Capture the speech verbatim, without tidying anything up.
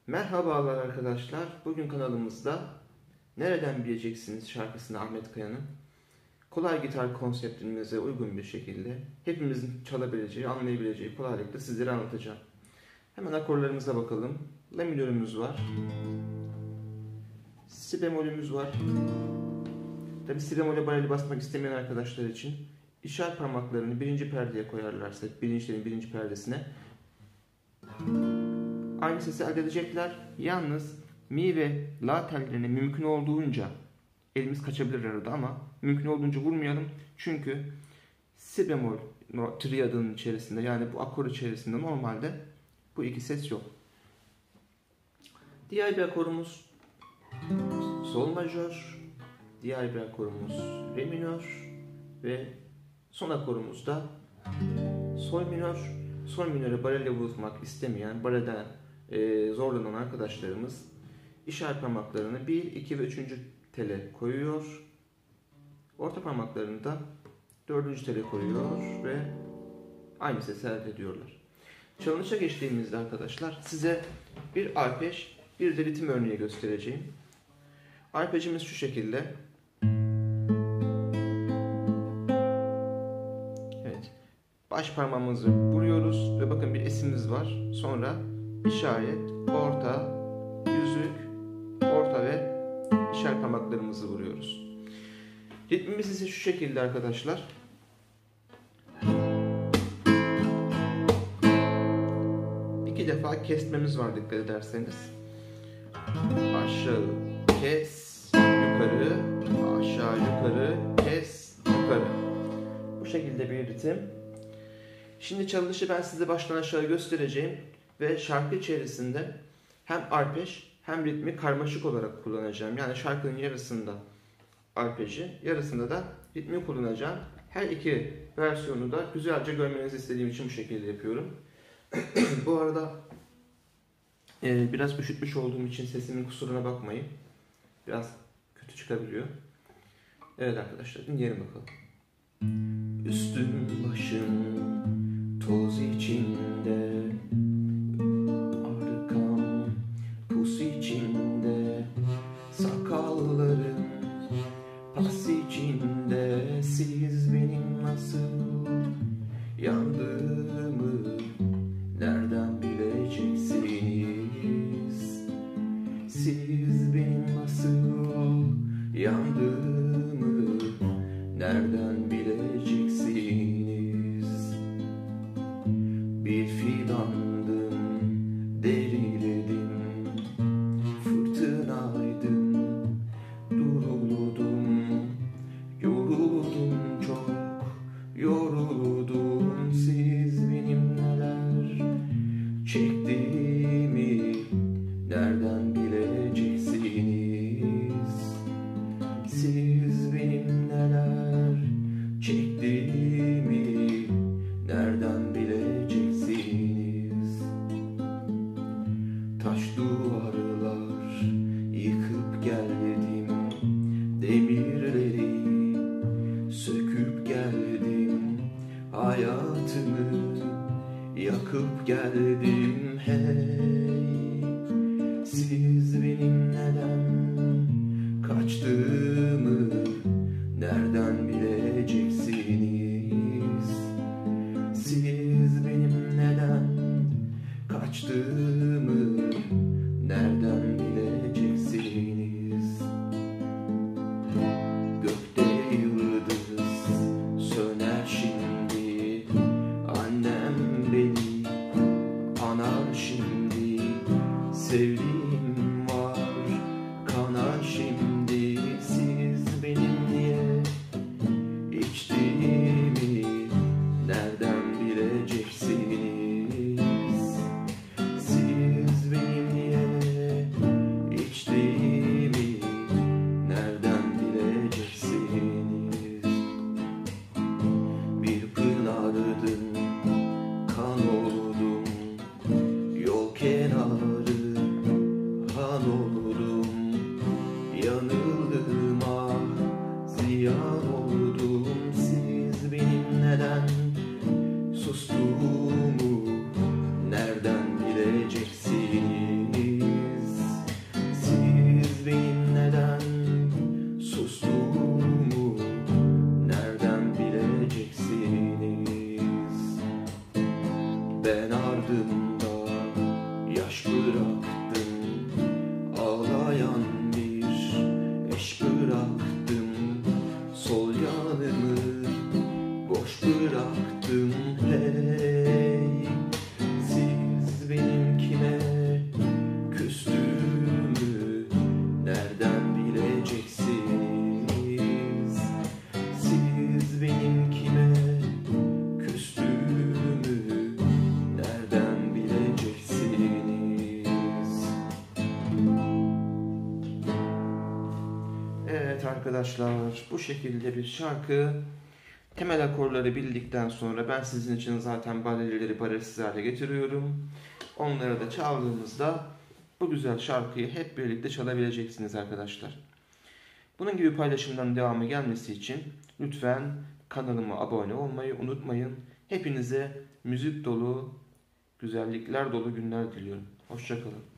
Merhabalar arkadaşlar. Bugün kanalımızda Nereden Bileceksiniz şarkısını Ahmet Kaya'nın kolay gitar konseptimize uygun bir şekilde hepimizin çalabileceği, anlayabileceği kolaylıkla sizlere anlatacağım. Hemen akorlarımıza bakalım. La minörümüz var. Si bemolümüz var. Tabi si bemole bareli basmak istemeyen arkadaşlar için işaret parmaklarını birinci perdeye koyarlarsa, bilinçlerin birinci perdesine aynı sesi elde edecekler. Yalnız mi ve la tellerine mümkün olduğunca elimiz kaçabilir arada ama mümkün olduğunca vurmayalım. Çünkü si bemol triyadının içerisinde, yani bu akor içerisinde normalde bu iki ses yok. Diğer bir akorumuz sol majör, diğer bir akorumuz re minör ve son akorumuz da sol minör. Sol minöre barelle vurmak istemeyen, barelden e, zorlanan arkadaşlarımız işaret parmaklarını bir, iki ve üçüncü tele koyuyor. Orta parmaklarını da dördüncü tele koyuyor ve aynı sesi elde ediyorlar. Çalınışa geçtiğimizde arkadaşlar size bir arpej, bir de ritim örneği göstereceğim. Arpejimiz şu şekilde. Evet. Baş parmağımızı vuruyoruz ve bakın bir esimiz var. Sonra işaret, orta, yüzük, orta ve işaret parmaklarımızı vuruyoruz. Ritmimiz ise şu şekilde arkadaşlar. İki defa kesmemiz var, dikkat ederseniz. Aşağı kes, yukarı, aşağı yukarı, kes, yukarı. Bu şekilde bir ritim. Şimdi çalışı ben size baştan aşağı göstereceğim ve şarkı içerisinde hem arpej hem ritmi karmaşık olarak kullanacağım. Yani şarkının yarısında arpeji, yarısında da ritmi kullanacağım. Her iki versiyonu da güzelce görmenizi istediğim için bu şekilde yapıyorum. Bu arada e, biraz üşütmüş olduğum için sesimin kusuruna bakmayın. Biraz kötü çıkabiliyor. Evet arkadaşlar, dinleyelim bakalım. Üstüm başım toz içinde, arkam pus içinde, sakallarım pas içinde. Siz benim nasıl yandığımı nereden bileceksiniz? Siz benim nasıl yandığımı nereden bileceksiniz? Bir fidandım, deriledim, fırtınaydım, duruldum, yoruldum çok, yoruldum. Siz benim neler çektiğimi nereden bileceksiniz? Siz benim neler çektiğimi nereden bileceksiniz? Taş duvarlar yıkıp geldim, demirleri söküp geldim, hayatımı yakıp geldim. Hey, siz benim neden kaçtığımı nereden bileceksiniz? Siz benim neden kaçtığımı nereden bileceksiniz? Gökte yıldız söner şimdi, annem beni anar şimdi, sevdiğim var kanar şimdi. Siz benim niye içtiğimi nereden bileceksiniz? Siz benim niye içtiğimi nereden bileceksiniz? Bir pınardım, kan oldum, yol kenarı bıraktım, ağlayan bir eş bıraktım, sol yanımı boş bıraktım. Hey, siz benim kime küstüğümü nereden bileceksiniz? Siz benim kime küstüğümü nereden bileceksiniz? Evet arkadaşlar, bu şekilde bir şarkı. Temel akorları bildikten sonra ben sizin için zaten barelleri baresiz hale getiriyorum. Onları da çaldığımızda bu güzel şarkıyı hep birlikte çalabileceksiniz arkadaşlar. Bunun gibi paylaşımların devamı gelmesi için lütfen kanalıma abone olmayı unutmayın. Hepinize müzik dolu, güzellikler dolu günler diliyorum. Hoşça kalın.